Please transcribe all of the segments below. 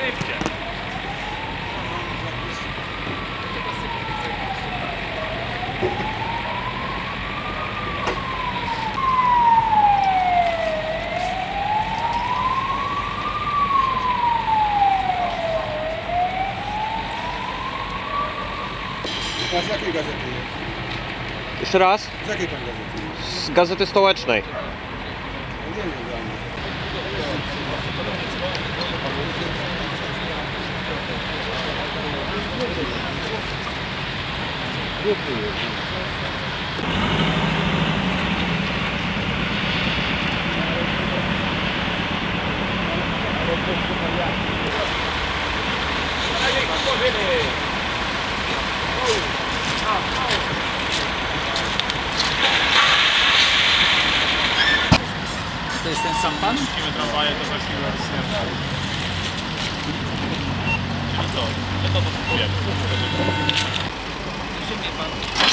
A z jakiej gazety jest? Jeszcze raz? Z jakiej pan gazety jest? Z Gazety Stołecznej. No nie wiem, dla mnie. To jest ten sam pan? Tramwaje to za chwilę Czyli co? My to dostępujemy. Ziemię pan.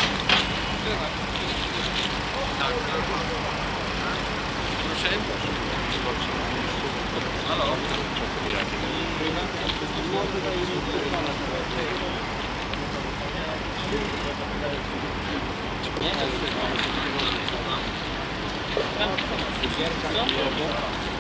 Tak. Proszę. Halo? Nie,